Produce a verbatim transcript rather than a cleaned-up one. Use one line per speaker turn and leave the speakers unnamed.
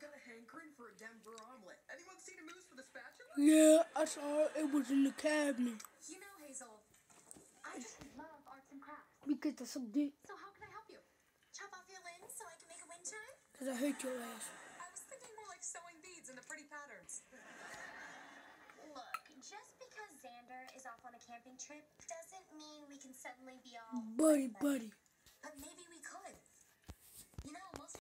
got a hankering for a Denver omelet. Anyone seen a moose with a spatula?
Yeah, I saw it. It was in the cabinet.
You know, Hazel, I just love arts and crafts.
Because that's some dick.
So how can I help you? Chop off your limbs so I can make a wind chime?
Because I hate your ass.
I was thinking more like sewing beads and the pretty patterns.
Look, just because Xander is off on a camping trip doesn't mean we can suddenly be all
Buddy, buddy.